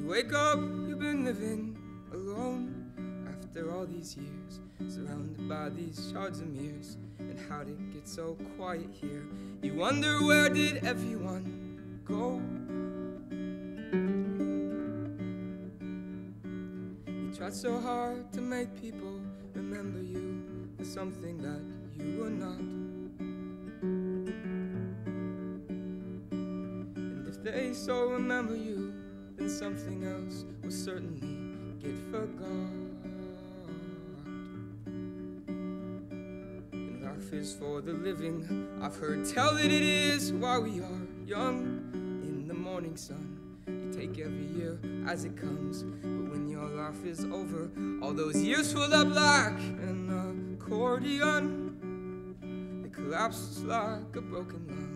wake up, you've been living alone after all these years, surrounded by these shards of mirrors. And how did it get so quiet here? You wonder, where did everyone go? You tried so hard to make people remember you for something that you were not. And if they so remember you, then something else will certainly get forgot. And life is for the living, I've heard tell that it is while we are young. In the morning sun, you take every year as it comes, but when your life is over, all those years fill up like an accordion. It collapses like a broken lung.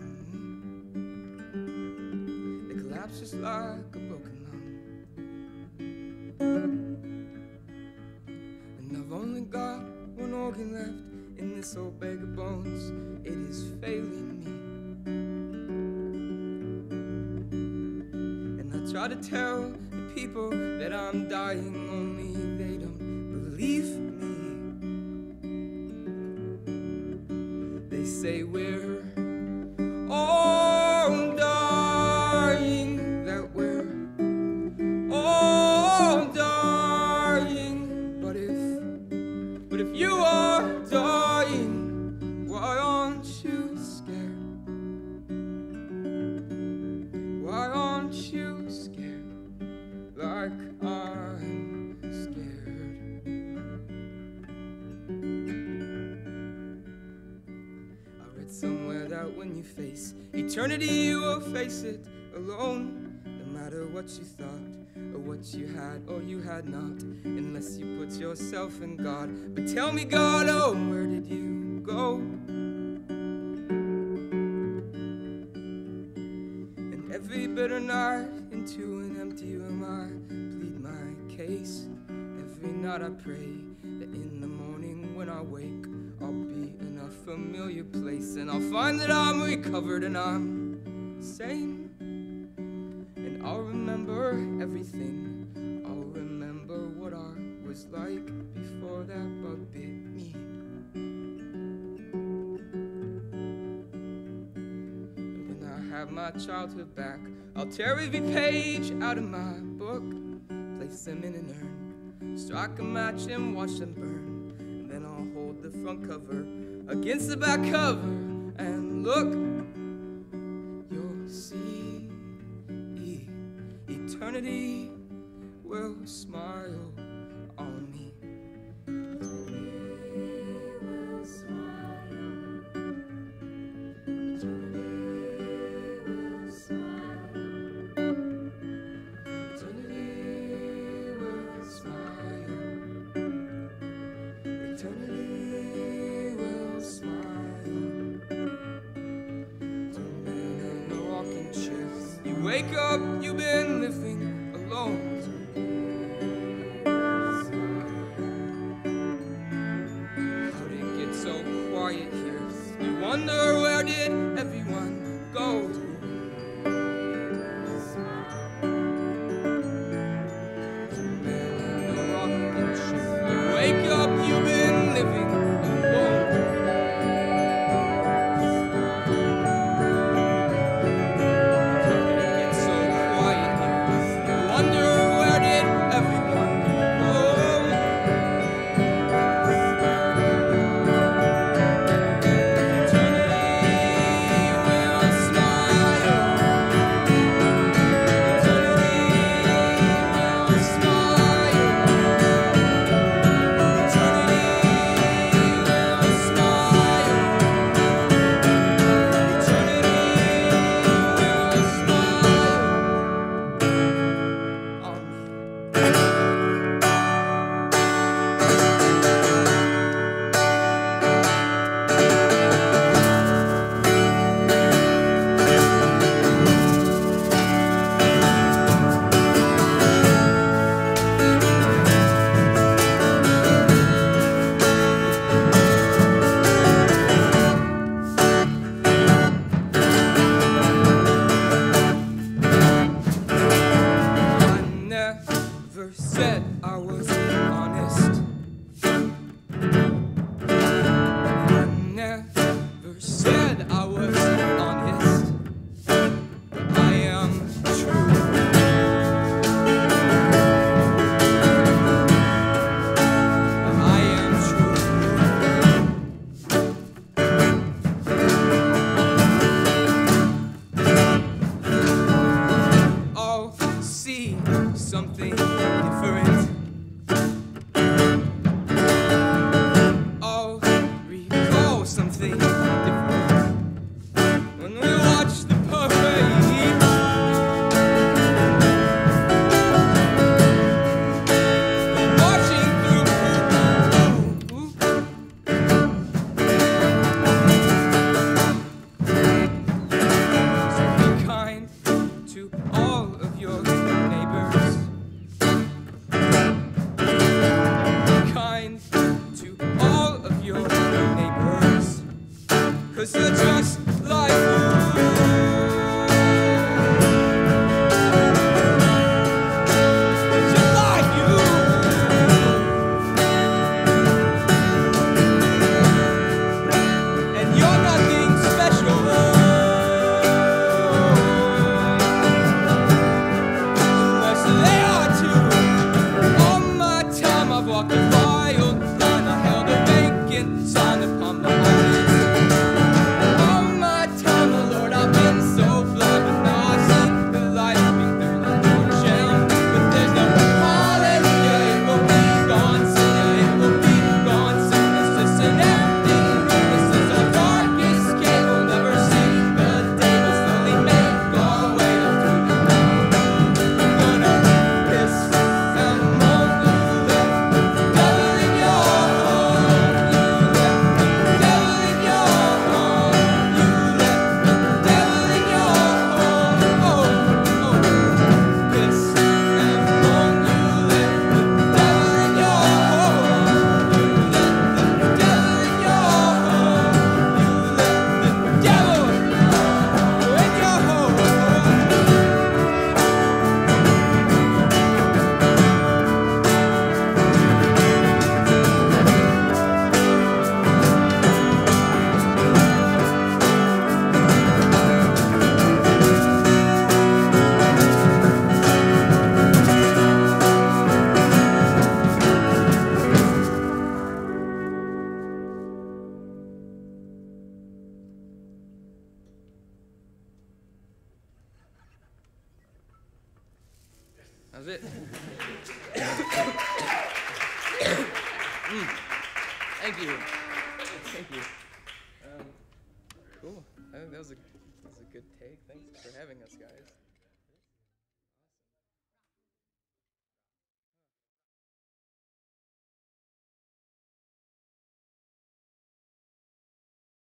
It collapses like a broken lung. And I've only got one organ left in this old bag of bones. It is failing me. And I try to tell the people that I'm dying, only they don't believe me. They say we're all dying, that we're all dying. But if you are dying, why aren't you scared? Why aren't you scared like I'm scared? I read somewhere that when you face eternity, you will face it alone. No matter what you thought, or what you had, or you had not, unless you put yourself in God. But tell me, God, oh, where did you go? And every bitter night into an empty room I plead my case. Every night I pray that in the morning when I wake, I'll be in a familiar place, and I'll find that I'm recovered and I'm sane. And I'll remember everything. I'll remember what I was like before that bug bit me. And when I have my childhood back, I'll tear every page out of my book, place them in an urn, strike a match and watch them burn. And then I'll hold the front cover against the back cover and look. You'll see eternity will smile on me. Eternity will smile. Eternity will smile. Eternity will smile. Eternity will smile. Two men in a rocking chair. You wake up, you've been living alone. How did it get so quiet here? You wonder, where did everyone go? Two men in a rocking chair. You wake up, you've been living alone. Eternity said I was honest, but I am true. I am true. I'll see something different. I'll recall something different when we watch the parade. Marching through. So be kind to all of your neighbors. Kind to all of your neighbors, 'cause they're just like you. Just like you. And you're nothing special unless they are too. All my time I've walked a mile and I held a vacant sign upon my eyes. All my time, oh Lord, I've been so blind, but now I see the light being through the torch. But there's no hallelujah, it will be gone soon, yeah, it will be gone soon. It's just an empty room, this is our darkest cave. We'll never see the day, but slowly make our way up through the night. I'm gonna piss and moan, you let the devil in your home. You let the devil in your home. You let the devil in your home. Oh, piss and moan, you let the devil in your home. You let the devil in your home. You let the devil in your home. That was it. Thank you. Thank you. Cool. I think that was a good take. Thanks for having us, guys.